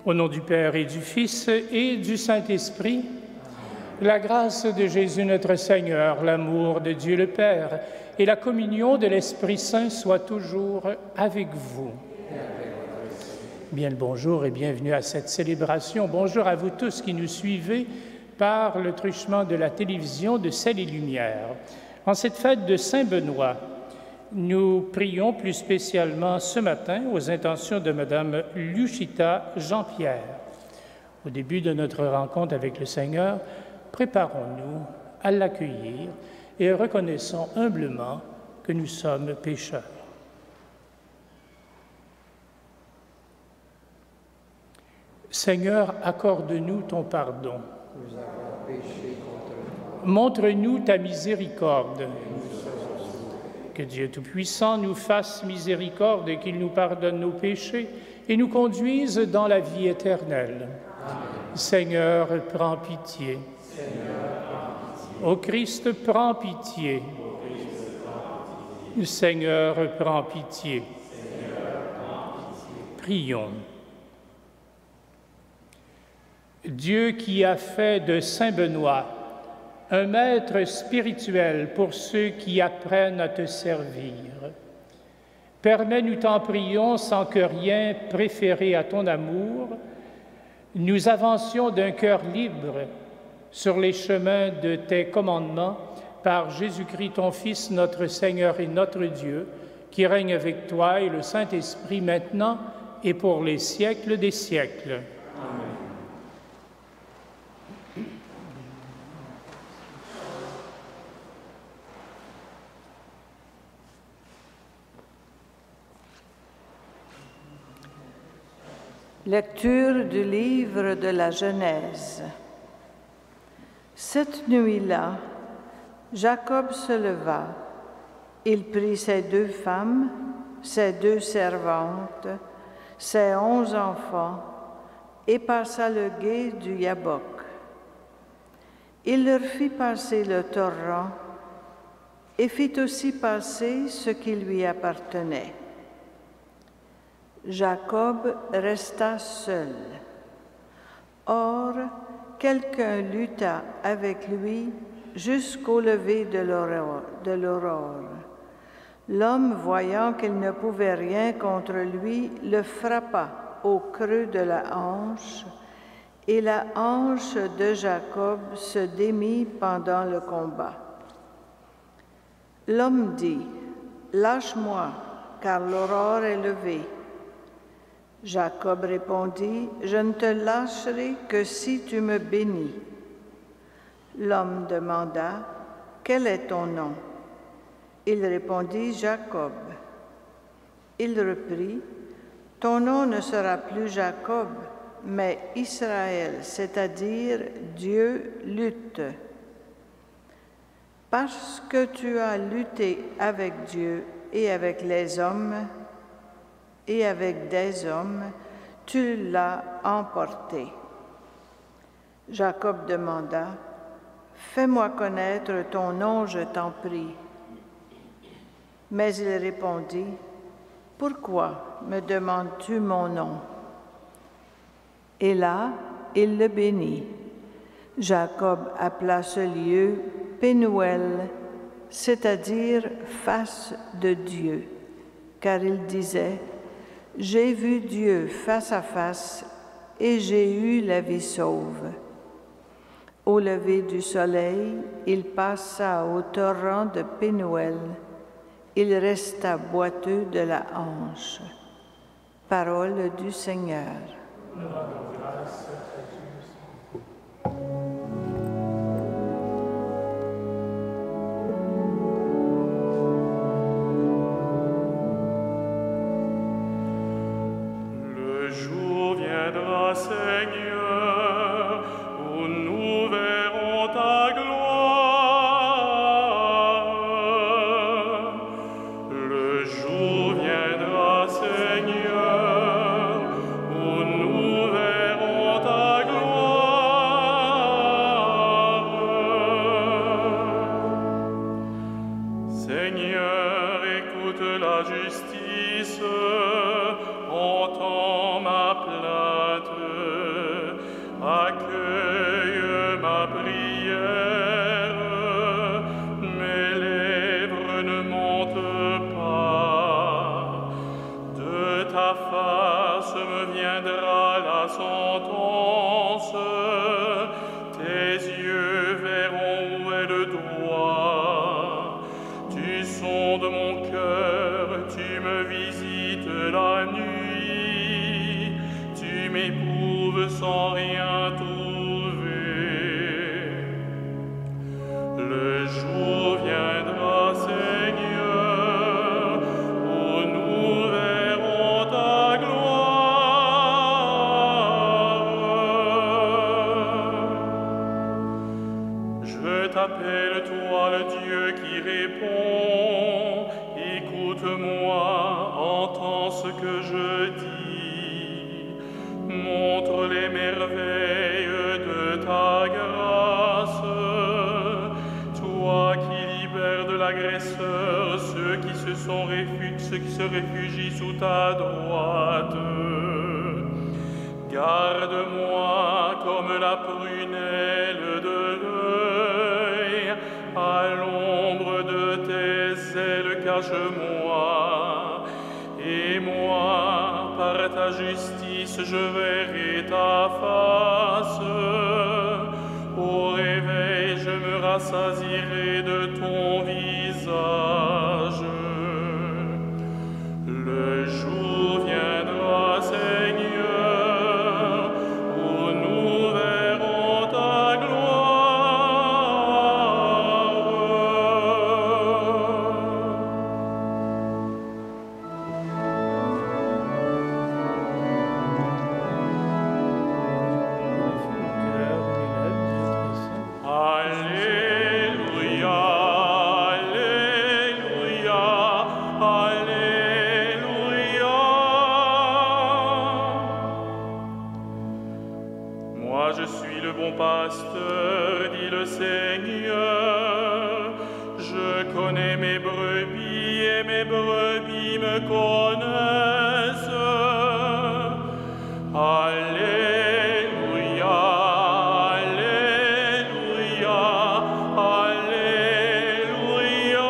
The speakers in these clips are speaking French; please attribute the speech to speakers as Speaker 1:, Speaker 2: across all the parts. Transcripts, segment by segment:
Speaker 1: Au nom du Père et du Fils et du Saint-Esprit, la grâce de Jésus notre Seigneur, l'amour de Dieu le Père et la communion de l'Esprit Saint soient toujours avec vous. Bien le bonjour et bienvenue à cette célébration. Bonjour à vous tous qui nous suivez par le truchement de la télévision de Ciel et Lumière. En cette fête de Saint-Benoît, nous prions plus spécialement ce matin aux intentions de Madame Luchita Jean-Pierre. Au début de notre rencontre avec le Seigneur, préparons-nous à l'accueillir et reconnaissons humblement que nous sommes pécheurs. Seigneur, accorde-nous ton pardon.
Speaker 2: Nous avons péché contre toi.
Speaker 1: Montre-nous ta miséricorde. Que Dieu Tout-Puissant nous fasse miséricorde et qu'il nous pardonne nos péchés et nous conduise dans la vie éternelle.
Speaker 2: Amen.
Speaker 1: Seigneur, prends pitié.
Speaker 2: Seigneur, prends pitié.
Speaker 1: Ô Christ, prends pitié.
Speaker 2: Ô Christ, prends pitié.
Speaker 1: Seigneur, prends pitié.
Speaker 2: Seigneur, prends pitié.
Speaker 1: Prions. Dieu qui a fait de Saint Benoît un maître spirituel pour ceux qui apprennent à te servir. Permets, nous t'en prions, sans que rien préféré à ton amour, nous avancions d'un cœur libre sur les chemins de tes commandements par Jésus-Christ, ton Fils, notre Seigneur et notre Dieu, qui règne avec toi et le Saint-Esprit maintenant et pour les siècles des siècles.
Speaker 2: Amen.
Speaker 3: Lecture du livre de la Genèse. Cette nuit-là, Jacob se leva. Il prit ses 2 femmes, ses 2 servantes, ses 11 enfants, et passa le gué du Yabok. Il leur fit passer le torrent et fit aussi passer ce qui lui appartenait. Jacob resta seul. Or, quelqu'un lutta avec lui jusqu'au lever de l'aurore. L'homme, voyant qu'il ne pouvait rien contre lui, le frappa au creux de la hanche, et la hanche de Jacob se démit pendant le combat. L'homme dit, « Lâche-moi, car l'aurore est levée. » Jacob répondit, « Je ne te lâcherai que si tu me bénis. » L'homme demanda, « Quel est ton nom ?» Il répondit, « Jacob. » Il reprit, « Ton nom ne sera plus Jacob, mais Israël, c'est-à-dire Dieu lutte. Parce que tu as lutté avec Dieu et avec les hommes, et avec des hommes, tu l'as emporté. » Jacob demanda, « Fais-moi connaître ton nom, je t'en prie. » Mais il répondit, « Pourquoi me demandes-tu mon nom ?» Et là, il le bénit. Jacob appela ce lieu Pénuel, c'est-à-dire face de Dieu, car il disait, « J'ai vu Dieu face à face et j'ai eu la vie sauve. » Au lever du soleil, il passa au torrent de Pénuel. Il resta boiteux de la hanche. Parole du Seigneur.
Speaker 1: Nous rendons grâce à Dieu.
Speaker 4: Le jour viendra, Seigneur, où nous verrons ta gloire. Le jour viendra, Seigneur, où nous verrons ta gloire. Seigneur, écoute la justice, entends ma plainte. ma prière, mes lèvres ne mentent pas. De ta face me viendra la sentence, tes yeux verront où est le doigt. Tu sondes mon cœur, tu me visites la nuit, tu m'éprouves sans rien trouver. Le jour viendra, Seigneur, où nous verrons ta gloire. Je t'appelle, toi, le Dieu qui répond. Écoute-moi, entends ce que je dis. Montre les merveilles de ta grâce. Toi qui libères de l'agresseur ceux qui se réfugient sous ta droite. Garde-moi comme la prunelle de l'œil, à l'ombre de tes ailes cache-moi, et moi, par ta justice, je verrai ta face. Au réveil, je me rassasierai de ton visage. Le jour viendra, Seigneur, où nous verrons ta gloire. Alléluia, Alléluia, Alléluia. Moi je suis le bon pasteur, dit le Seigneur. Je connais mes brebis et mes brebis me connaissent. Alléluia, Alléluia, Alléluia.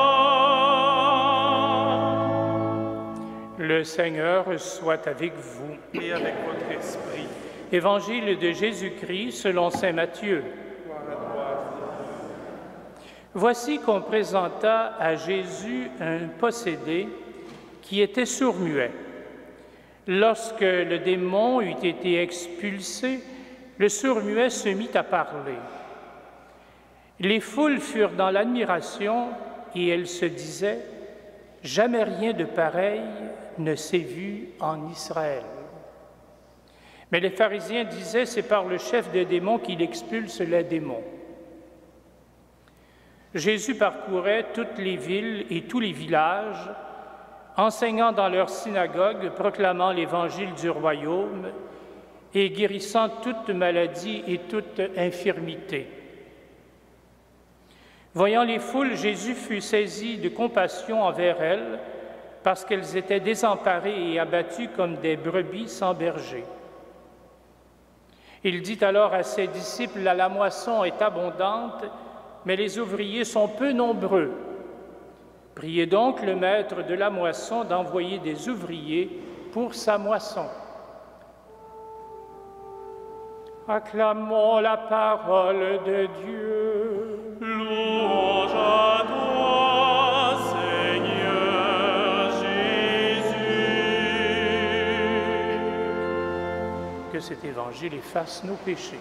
Speaker 1: Le Seigneur soit avec vous.
Speaker 4: Et avec votre esprit.
Speaker 1: Évangile de Jésus-Christ selon saint Matthieu. Voici qu'on présenta à Jésus un possédé qui était sourd-muet. Lorsque le démon eut été expulsé, le sourd-muet se mit à parler. Les foules furent dans l'admiration et elles se disaient « Jamais rien de pareil ne s'est vu en Israël. » Mais les pharisiens disaient « C'est par le chef des démons qu'il expulse les démons. » Jésus parcourait toutes les villes et tous les villages, enseignant dans leurs synagogues, proclamant l'évangile du royaume et guérissant toute maladie et toute infirmité. Voyant les foules, Jésus fut saisi de compassion envers elles, parce qu'elles étaient désemparées et abattues comme des brebis sans berger. Il dit alors à ses disciples, « La moisson est abondante, mais les ouvriers sont peu nombreux. Priez donc le maître de la moisson d'envoyer des ouvriers pour sa moisson. » Acclamons la parole de Dieu.
Speaker 4: Louange à toi, Seigneur Jésus.
Speaker 1: Que cet évangile efface nos péchés.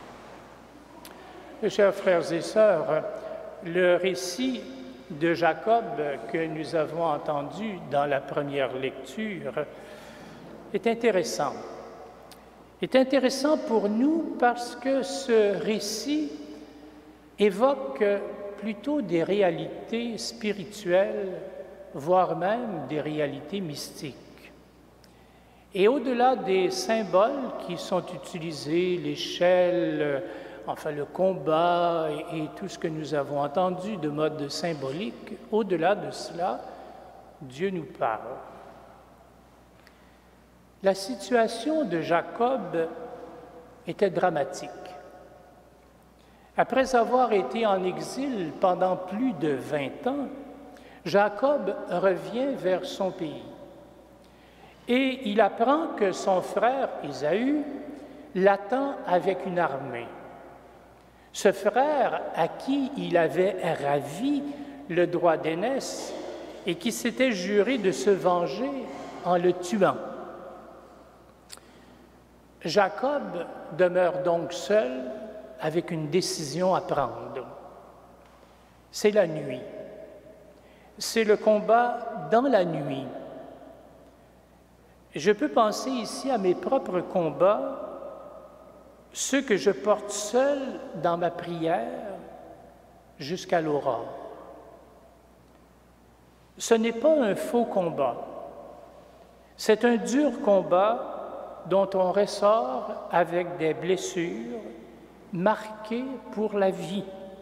Speaker 1: Mes chers frères et sœurs, le récit de Jacob que nous avons entendu dans la première lecture est intéressant. Est intéressant pour nous parce que ce récit évoque plutôt des réalités spirituelles, voire même des réalités mystiques. Et au-delà des symboles qui sont utilisés, l'échelle, enfin le combat et tout ce que nous avons entendu de mode symbolique, au-delà de cela, Dieu nous parle. La situation de Jacob était dramatique. Après avoir été en exil pendant plus de 20 ans, Jacob revient vers son pays et il apprend que son frère Ésaü l'attend avec une armée. Ce frère à qui il avait ravi le droit d'aînesse et qui s'était juré de se venger en le tuant. Jacob demeure donc seul avec une décision à prendre. C'est la nuit. C'est le combat dans la nuit. Je peux penser ici à mes propres combats, ceux que je porte seul dans ma prière jusqu'à l'aurore. Ce n'est pas un faux combat. C'est un dur combat dont on ressort avec des blessures marquées pour la vie.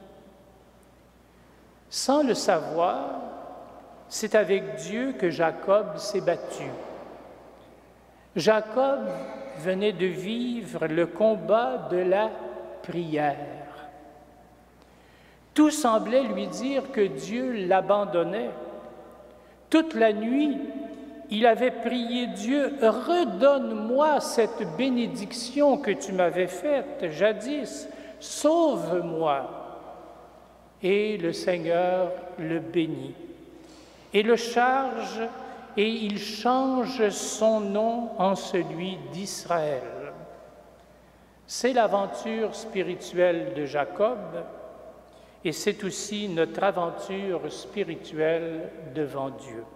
Speaker 1: Sans le savoir, c'est avec Dieu que Jacob s'est battu. Jacob venait de vivre le combat de la prière. Tout semblait lui dire que Dieu l'abandonnait. Toute la nuit, il avait prié Dieu, « Redonne-moi cette bénédiction que tu m'avais faite jadis, sauve-moi. » Et le Seigneur le bénit et le charge, et il change son nom en celui d'Israël. C'est l'aventure spirituelle de Jacob, et c'est aussi notre aventure spirituelle devant Dieu.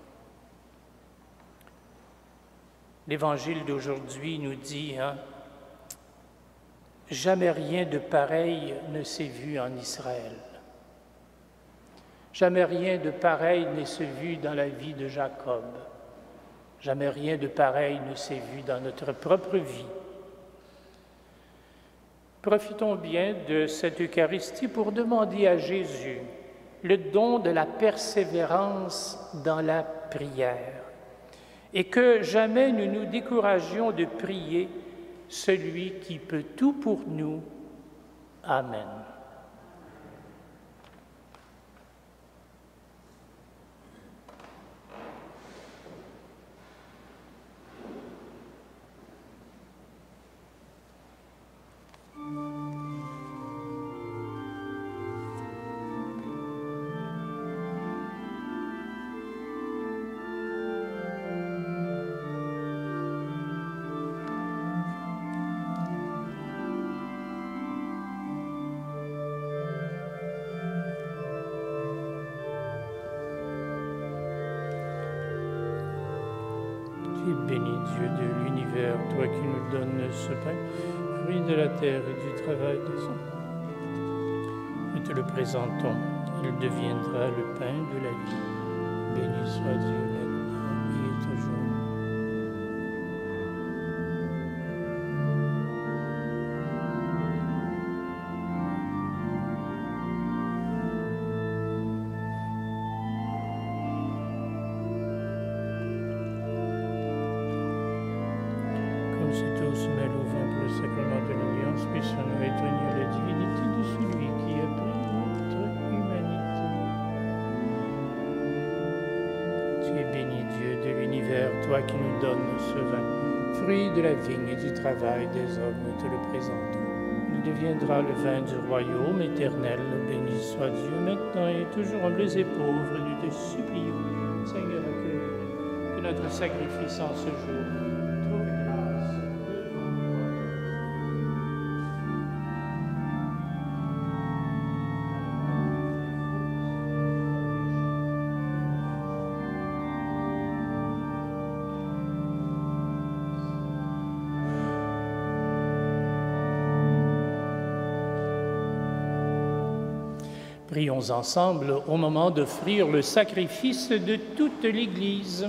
Speaker 1: L'Évangile d'aujourd'hui nous dit, jamais rien de pareil ne s'est vu en Israël. Jamais rien de pareil ne s'est vu dans la vie de Jacob. Jamais rien de pareil ne s'est vu dans notre propre vie. Profitons bien de cette Eucharistie pour demander à Jésus le don de la persévérance dans la prière et que jamais nous nous découragions de prier celui qui peut tout pour nous. Amen. Béni Dieu de l'univers, toi qui nous donnes ce pain, fruit de la terre et du travail des hommes. Nous te le présentons, il deviendra le pain de la vie. Béni soit Dieu maintenant et toujours. Toi qui nous donnes ce vin, fruit de la vigne et du travail des hommes, nous te le présentons. Il deviendra le vin du royaume éternel. Béni soit Dieu maintenant et toujours, humbles et pauvres, nous te supplions, Seigneur, que notre sacrifice en ce jour trouve grâce devant toi. Prions ensemble au moment d'offrir le sacrifice de toute l'Église.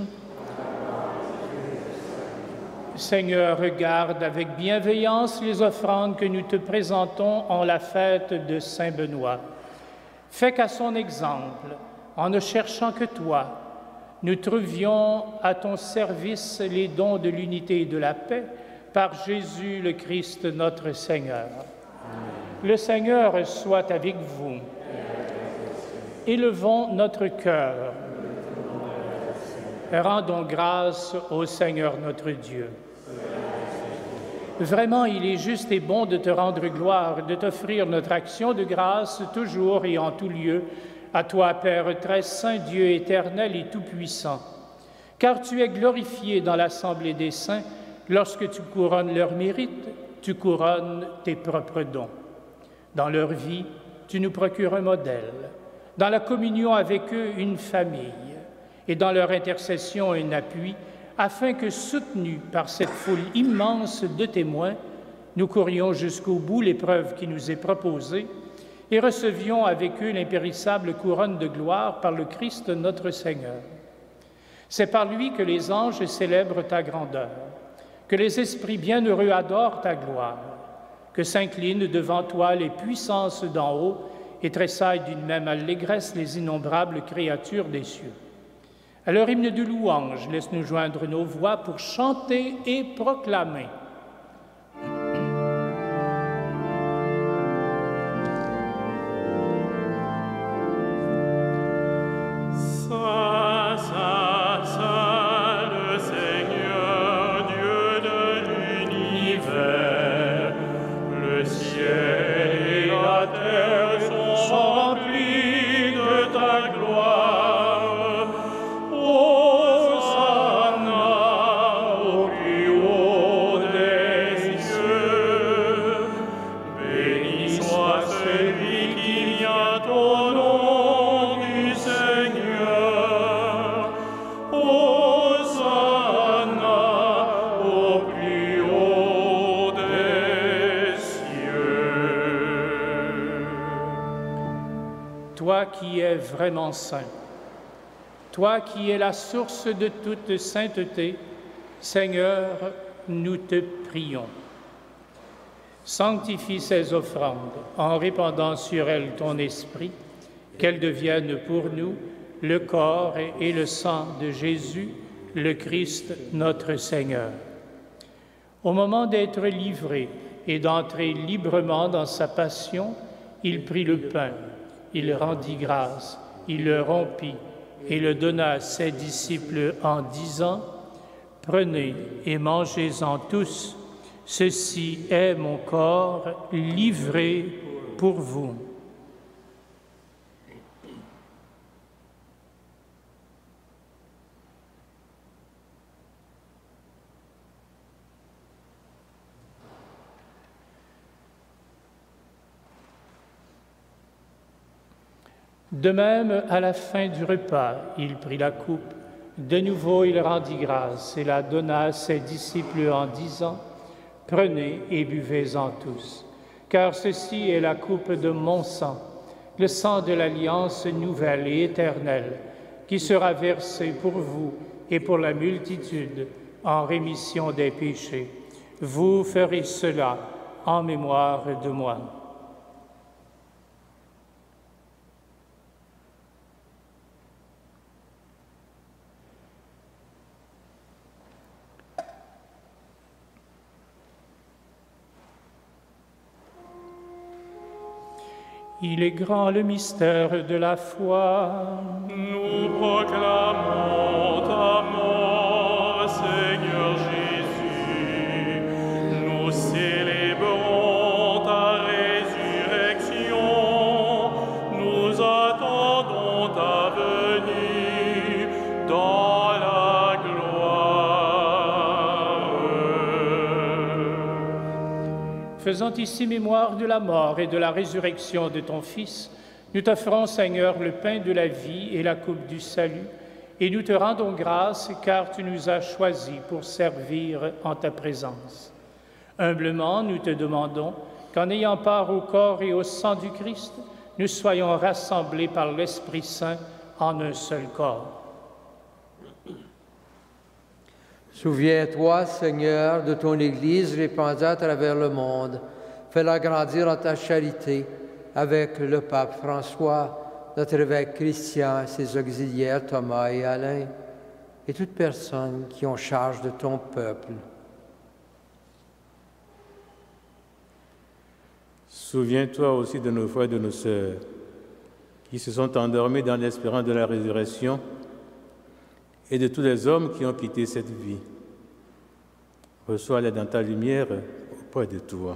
Speaker 1: Seigneur, regarde avec bienveillance les offrandes que nous te présentons en la fête de Saint Benoît. Fais qu'à son exemple, en ne cherchant que toi, nous trouvions à ton service les dons de l'unité et de la paix par Jésus le Christ notre Seigneur. Amen. Le Seigneur soit avec vous. Élevons notre cœur. Rendons grâce au Seigneur notre Dieu. Vraiment, il est juste et bon de te rendre gloire, de t'offrir notre action de grâce toujours et en tout lieu, à toi, Père très saint, Dieu éternel et tout-puissant. Car tu es glorifié dans l'assemblée des saints, lorsque tu couronnes leurs mérites, tu couronnes tes propres dons. Dans leur vie, tu nous procures un modèle, dans la communion avec eux, une famille, et dans leur intercession, un appui, afin que, soutenus par cette foule immense de témoins, nous courions jusqu'au bout l'épreuve qui nous est proposée et recevions avec eux l'impérissable couronne de gloire par le Christ notre Seigneur. C'est par lui que les anges célèbrent ta grandeur, que les esprits bienheureux adorent ta gloire, que s'inclinent devant toi les puissances d'en haut et tressaillent d'une même allégresse les innombrables créatures des cieux. À leur hymne de louange, laisse-nous joindre nos voix pour chanter et proclamer.
Speaker 4: Saint, Saint, Saint, le Seigneur, Dieu de l'univers, le ciel et la terre sont remplis de ta gloire.
Speaker 1: Toi qui es vraiment saint, toi qui es la source de toute sainteté, Seigneur, nous te prions. Sanctifie ces offrandes en répandant sur elles ton esprit, qu'elles deviennent pour nous le corps et le sang de Jésus, le Christ notre Seigneur. Au moment d'être livré et d'entrer librement dans sa passion, il prit le pain. Il rendit grâce, il le rompit et le donna à ses disciples en disant « Prenez et mangez-en tous, ceci est mon corps livré pour vous. » De même, à la fin du repas, il prit la coupe. De nouveau, il rendit grâce et la donna à ses disciples en disant « Prenez et buvez-en tous, car ceci est la coupe de mon sang, le sang de l'alliance nouvelle et éternelle, qui sera versé pour vous et pour la multitude en rémission des péchés. Vous ferez cela en mémoire de moi. » Il est grand le mystère de la foi.
Speaker 4: Nous proclamons ta mort, Seigneur Jésus. Nous célébrons ta résurrection. Nous attendons ta venue dans la gloire.
Speaker 1: Faisant ici mémoire de la mort et de la résurrection de ton Fils, nous t'offrons, Seigneur, le pain de la vie et la coupe du salut, et nous te rendons grâce car tu nous as choisis pour servir en ta présence. Humblement, nous te demandons qu'en ayant part au corps et au sang du Christ, nous soyons rassemblés par l'Esprit Saint en un seul corps.
Speaker 2: Souviens-toi, Seigneur, de ton Église répandue à travers le monde. Fais-la grandir en ta charité avec le pape François, notre évêque Christian, ses auxiliaires Thomas et Alain, et toute personne qui ont charge de ton peuple.
Speaker 5: Souviens-toi aussi de nos frères et de nos sœurs qui se sont endormis dans l'espérance de la résurrection et de tous les hommes qui ont quitté cette vie. Reçois-les dans ta lumière auprès de toi.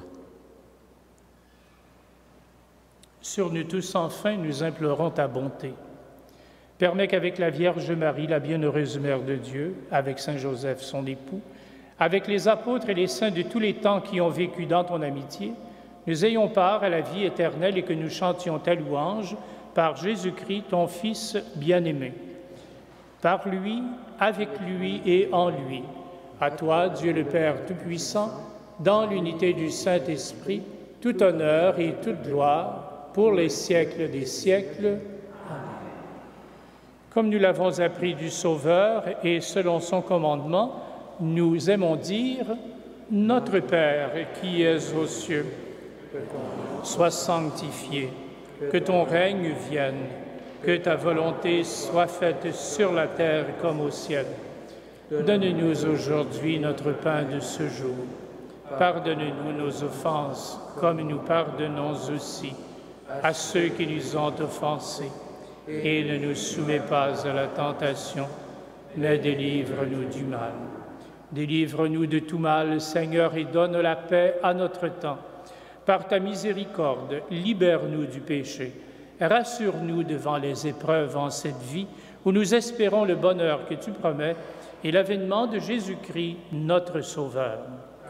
Speaker 1: Sur nous tous, enfin, nous implorons ta bonté. Permets qu'avec la Vierge Marie, la bienheureuse Mère de Dieu, avec Saint Joseph, son époux, avec les apôtres et les saints de tous les temps qui ont vécu dans ton amitié, nous ayons part à la vie éternelle et que nous chantions ta louange par Jésus-Christ, ton Fils bien-aimé. Par lui, avec lui et en lui. À toi, Dieu le Père Tout-Puissant, dans l'unité du Saint-Esprit, tout honneur et toute gloire pour les siècles des siècles. Amen. Comme nous l'avons appris du Sauveur et selon son commandement, nous aimons dire « Notre Père qui es aux cieux, sois sanctifié, que ton règne vienne, que ta volonté soit faite sur la terre comme au ciel. Donne-nous aujourd'hui notre pain de ce jour. Pardonne-nous nos offenses, comme nous pardonnons aussi à ceux qui nous ont offensés. Et ne nous soumets pas à la tentation, mais délivre-nous du mal. Délivre-nous de tout mal, Seigneur, et donne la paix à notre temps. Par ta miséricorde, libère-nous du péché. Rassure-nous devant les épreuves en cette vie, où nous espérons le bonheur que tu promets et l'avènement de Jésus-Christ, notre Sauveur.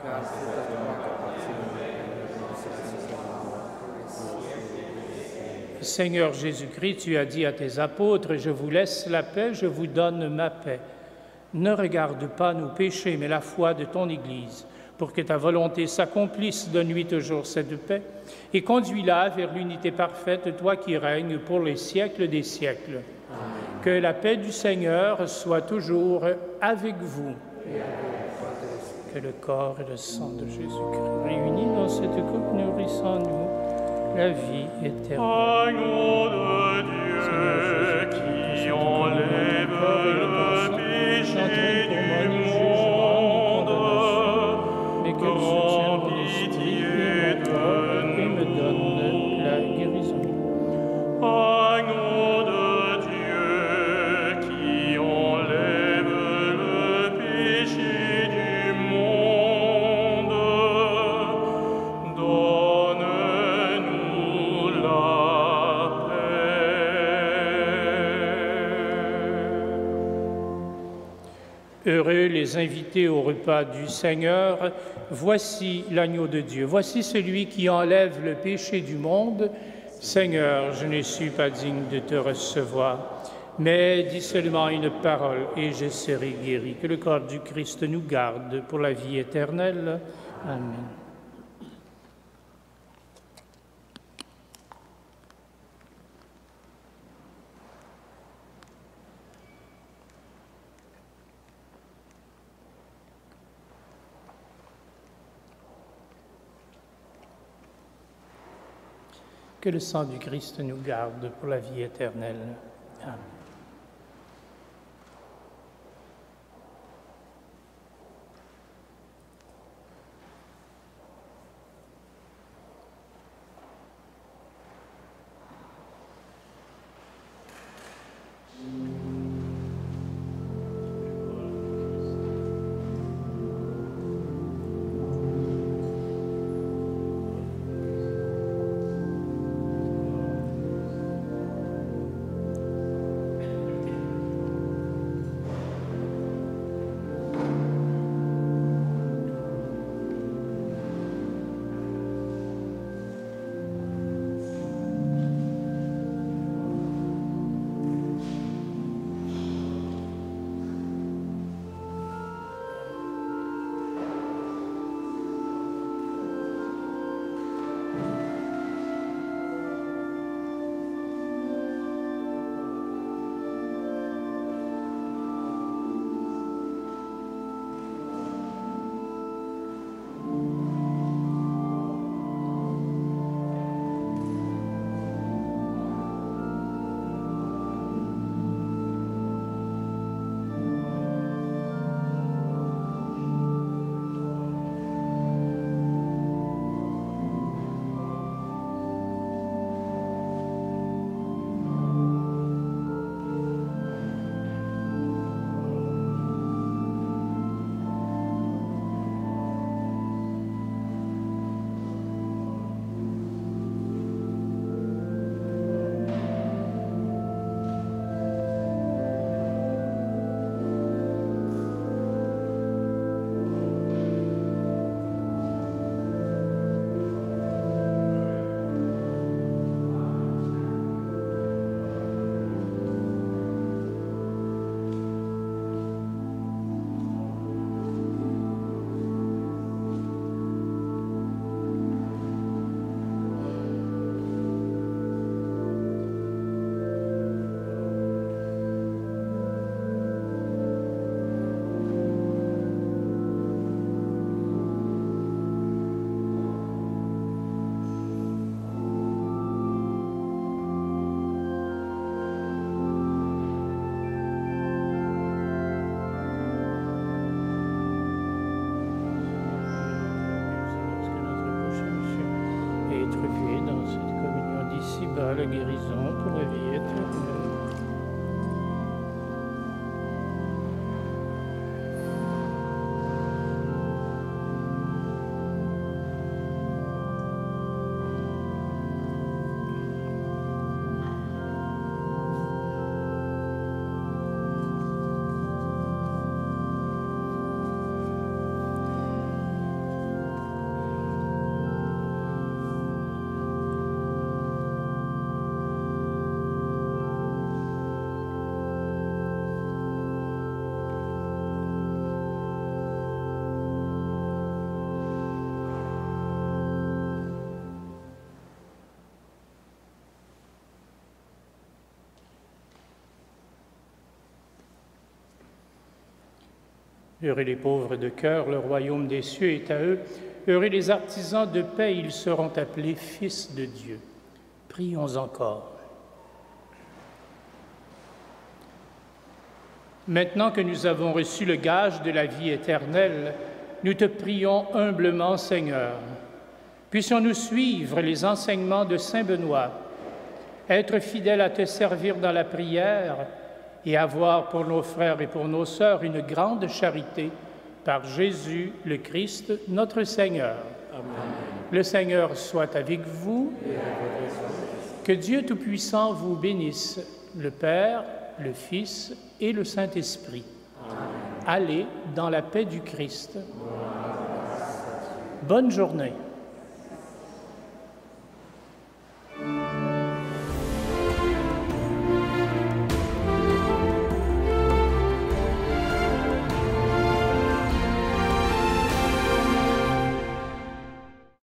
Speaker 1: Seigneur Jésus-Christ, tu as dit à tes apôtres, « Je vous laisse la paix, je vous donne ma paix. » Ne regarde pas nos péchés, mais la foi de ton Église, pour que ta volonté s'accomplisse. Donne-lui toujours cette paix et conduis-la vers l'unité parfaite, toi qui règnes pour les siècles des siècles. Amen. Que la paix du Seigneur soit toujours avec vous. Que le corps et le sang de Jésus-Christ réunis dans cette coupe nourrissent en nous la vie éternelle.
Speaker 4: Agneau de Dieu qui enlève le péché du monde,
Speaker 1: mais que le soutien de l'Esprit et me donne la guérison.
Speaker 4: Agneau de Dieu qui enlève le péché du monde, donne-nous la paix.
Speaker 1: Heureux les invités au repas du Seigneur. Voici l'agneau de Dieu. Voici celui qui enlève le péché du monde. Seigneur, je ne suis pas digne de te recevoir, mais dis seulement une parole et je serai guéri. Que le corps du Christ nous garde pour la vie éternelle. Amen. Que le sang du Christ nous garde pour la vie éternelle. Amen. guérison, pour la vie éternelle. Heureux les pauvres de cœur, le royaume des cieux est à eux. Heureux les artisans de paix, ils seront appelés fils de Dieu. Prions encore. Maintenant que nous avons reçu le gage de la vie éternelle, nous te prions humblement, Seigneur. Puissions-nous suivre les enseignements de saint Benoît, être fidèles à te servir dans la prière et avoir pour nos frères et pour nos sœurs une grande charité par Jésus le Christ, notre Seigneur. Amen. Le Seigneur soit avec vous. Que Dieu Tout-Puissant vous bénisse, le Père, le Fils et le Saint-Esprit. Allez dans la paix du Christ. Bonne journée.